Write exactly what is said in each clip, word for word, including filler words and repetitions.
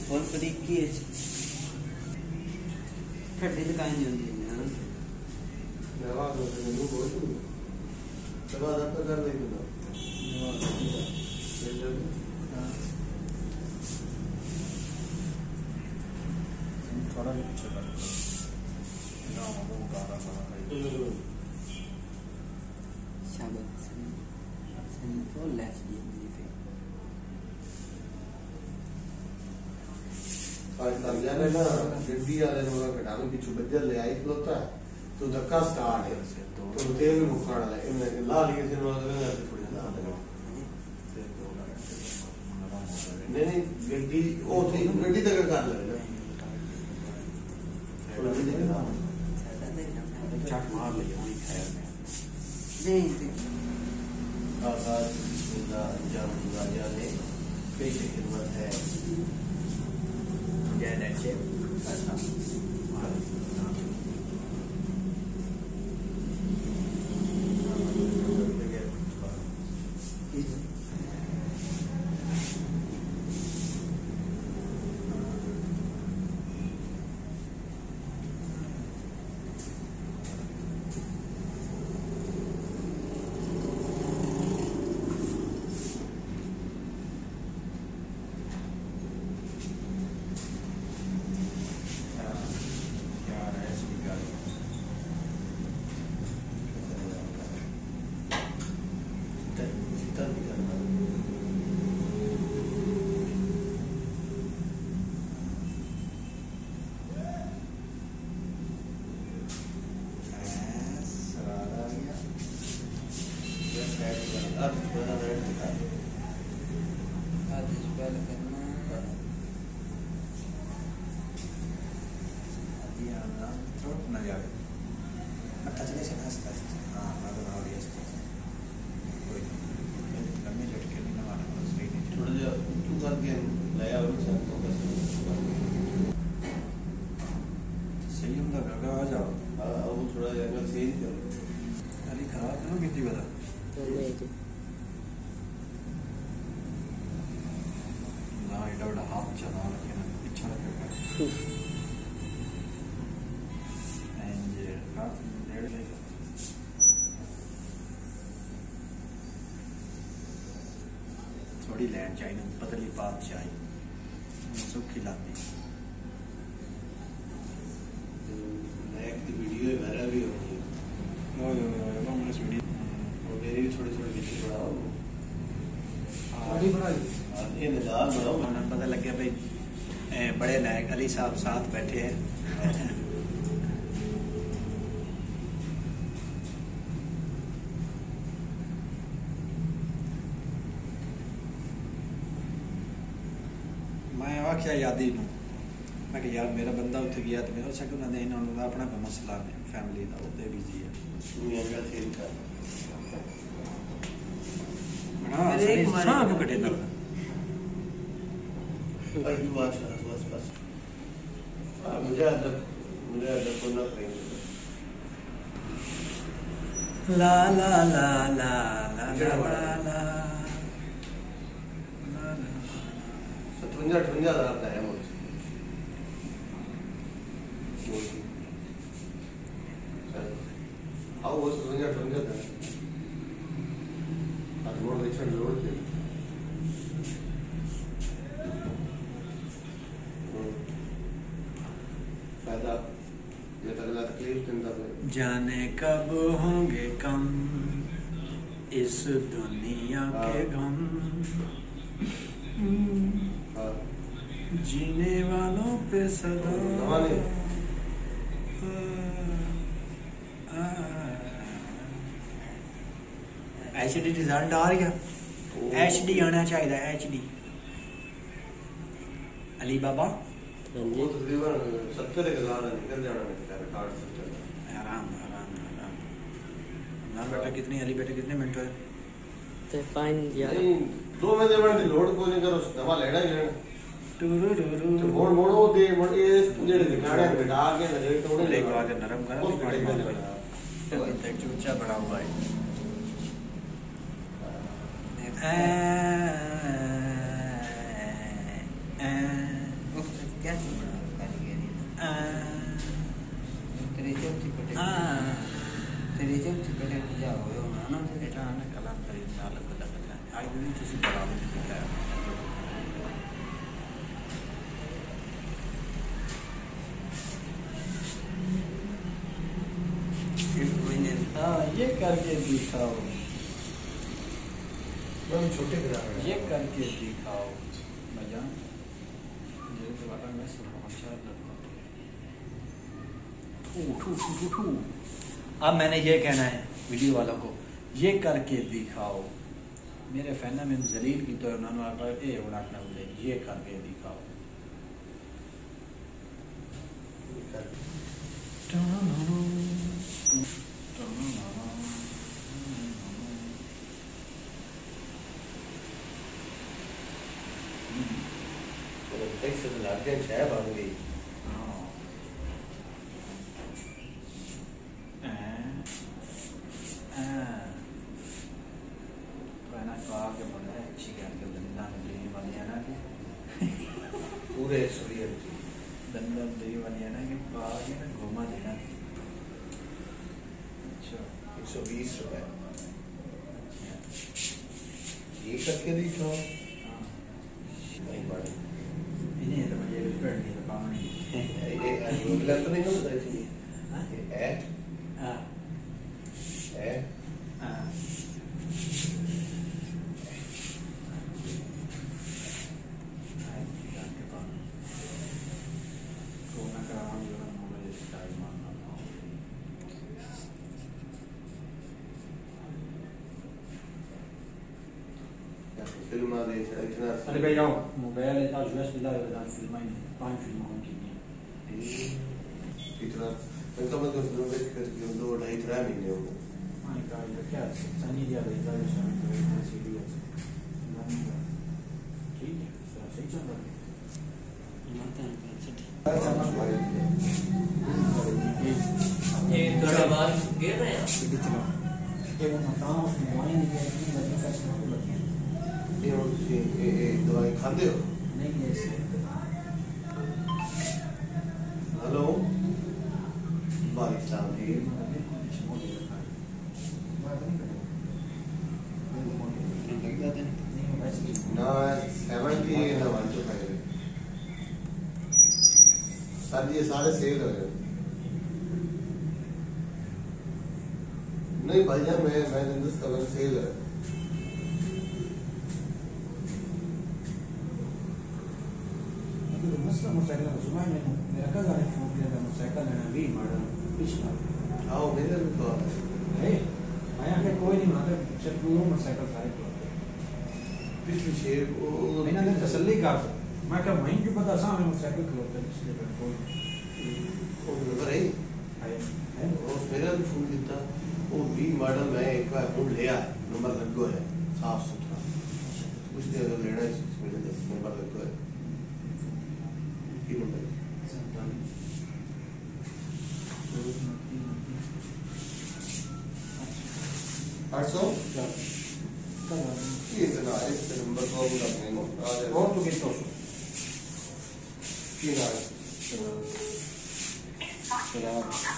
और तरीके खड्डे तो काहे नहीं होंगे ना दवा दो तो नहीं बोल तू दवा दाता कर दे तू हां थोड़ा पीछे कर ना वो गाना गाना शाबाश सन फॉर लेफ्ट ये आज तक जाने ना गड्डी वाले ने बोला कटाने की छुबज्जल ले आई होता है तो धक्का स्टार्ट है उससे तो तेल में मुखाड़ा ले इनने ला लिए से बोला तो ना थोड़ी ला दे नहीं नहीं गड्डी ओ थी गड्डी तक कर ले ना चाट मार लिया वही खाया नहीं आकाश जिंदा अंजाम राजा ने पेश खिदमत है जय नचे ऐसा थोड़ी लैंड चाहिए पतली बात चाहिए सुखी लाती लाइक दी वीडियो मेरा भी हो गई ओए ओए ओए वो मैंने वीडियो और मेरी भी थोड़ी थोड़ी वीडियो बनाओ थोड़ी बनाई और ये नजारा बनाओ मैंने पता लग गया भाई बड़े नायक अली साहब साथ बैठे हैं मैं आख्या यादी नूं मैं कि यार मेरा बंदा उत्थे गया तो मेरा सक उन्होंने इन्होंने अपना कोई मसला है फैमिली का उत्ते बिजी है दुनिया का खेल का हां एक सांप कटे ना और भी बात है बस बस मुझे अदब मुझे अदब को ना करेंगे ला ला ला ला ला ला ला सतवंजा अठवंजा हजार का है मुझे आओ वो सतवंजा अठवंजा था आज रोड देखा रोड थे फायदा ये तगड़ा तकलीफ देता है जाने कब होंगे कम इस दुनिया के गम जीने वालों पे सदा एच डी रिजल्ट आ रहा एच डी आना चाहिए एच डी अली बाबा वो तकरीबन सत्तर हजार निकल जाना है रिकॉर्ड सत्तर आराम आराम आराम ना बेटा कितनी अली बेटा कितने मिनट हुए ते पाइन यार नहीं दो महीने बाद लोड को नहीं करो दवा लेना ही लेना टुरु टुरु तो मोड़ मोड़ो दे मोड़ ये जेड़े दिखाड़े बिठा के लगे तो नहीं ब्रेक आके नरम करा बहुत पानी बड़े में तो तक चूचा बड़ा हुआ है आज दिन तुसी बड़ा मुझे दिखाया हाँ ये करके दिखाओ छोटे ये करके दिखाओ मजा ये तो वाला मैं सब अच्छा लगता है। अब मैंने ये कहना है वीडियो वालों को, ये करके दिखाओ। मेरे फैन में जलील की तो उन्होंने ए उड़ाना बोले ये करके दिखाओ। से लाके चाय बन गई। पूरे सूर्य दंडल दही बनिया ना कि पागे ना घुमा देना। अच्छा एक सौ बीस रुपए ये करके दिखाओ। नहीं बात इन्हें तो मुझे रिपेयर नहीं तो काम नहीं ये अगला तो नहीं होता इसलिए हाँ है हाँ है हाँ फिल्म आ रही है इतना अरे भाई जाओ मोबाइल इतना यूएस मिला है बता फिल्म में पांच फिल्म होंगी इतना मैं तो मतलब फिल्म देख कर के दो ढाई तीन महीने हो गए माय गॉड ये क्या सनी दिया रहता है इसमें तो इतना सीरियस ठीक है सही चल रहा है मानते हैं ये थोड़ा बार गिर रहे हैं चलो ये वो बताओ उसमें दवाई नहीं है इतनी बड़ी का समझ लगी ये ये ये दवाई खाते हो नहीं ऐसे हेलो बारिश साहब जी ना सेवेंटी ना वन टू फाइव सर ये सारे सेल हो गए नहीं भाईजान मैं मैं हिंदुस्तान में सेल है मोटरसाइकिल को सुबह में मेरा कल गाड़ी फोन किया था मोटरसाइकिल लेना भी मॉडल पिछला आओ मेरे भी तो है आया के कोई नहीं माने सिर्फ वो मोटरसाइकिल सारे को पिछली शेर को मैंने ने तसल्ली कर मैं क्या वहीं क्यों पता सामने मोटरसाइकिल खलोते इसलिए पर कोई वो नंबर है है और मेरा भी फोन किया वो भी मॉडल में एक बार फोन लिया नंबर लगो है साफ सुथरा कुछ देर लेना है मेरे दस नंबर लगो है की नंबर आठ सौ ये इतना है इस नंबर को हम लगने को आ जाए और तो कितना की ना चला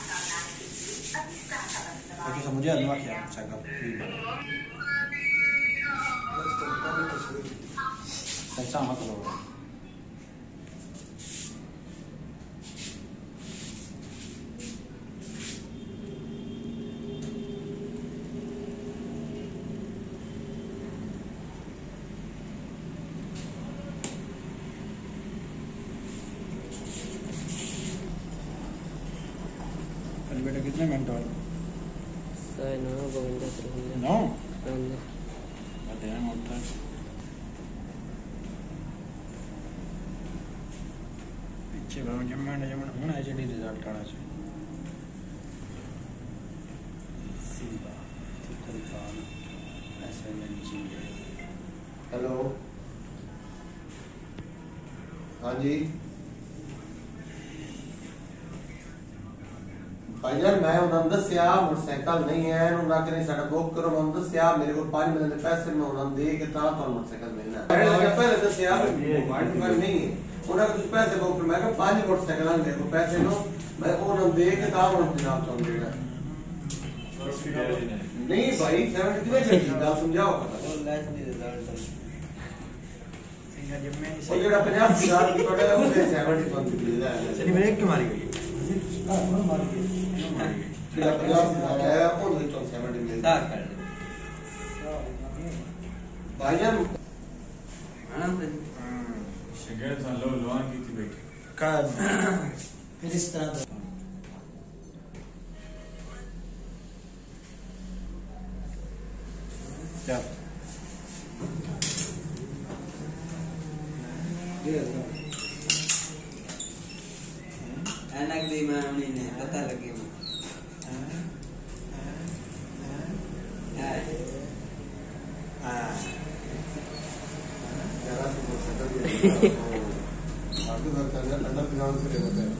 ओके सो मुझे अनवा किया मोटरसाइकिल कैसा मत लो बेटा कितने मिनट और साढ़े नौ बवंजा तिरवंजा नौ बवंजा अध्ययन होता है पीछे गाँव जमना जमना होना है जल्दी रिजल्ट आना चाहिए सीधा तरीका ऐसे में चीज़ हेलो हाँ जी भाईजान मैं उन्होंने दसिया मोटरसाइकिल नहीं है उन्होंने कहीं साडा बुक करो उन्होंने दसिया मेरे को पांच महीने के पैसे में उन्होंने दे के ता तो मोटरसाइकिल मिलना है मैंने पहले दसिया मोबाइल नहीं है उन्होंने कुछ पैसे बुक कर मैं कहा पांच मोटरसाइकिल मेरे को पैसे लो मैं उन्होंने दे के ता उन्होंने जनाब तो देना नहीं भाई सेवेंटी कितने चली गल समझाओ ਉਹ ਲੈਸ ਨਹੀਂ ਰਿਜ਼ਲਟ सिंगर जिम में ਉਹ ਜਿਹੜਾ ਪੰਜਾਹ ਹਜ਼ਾਰ ਦੀ ਤੁਹਾਡਾ ਉਹ ਸੈਵਨਟੀ ਪੰਜ ਮਿਲਦਾ ਹੈ सनी ब्रेक क्यों मारी गई ਜਿਹੜਾ ਪੰਜਾਹ ਹਜ਼ਾਰ ਹੈ ਉਹਦੇ ਵਿੱਚੋਂ ਸੈਵਨਟੀ ਮਿਲਦਾ ਤਾਂ ਕਰ ਭਾਈਜਾਨ ਹਾਂ ਤੇ शिकायत लो लोन की थी बेटी का फिर इस तरह तो क्या ਐਨਕ ਦੀ ਮੈਂ ਨਹੀਂ ਨੇ ਪਤਾ ਲੱਗੇ ਮੈਂ जरा से बोल सकते हैं आगे बढ़ता है अंदर ग्राउंड पे रहता है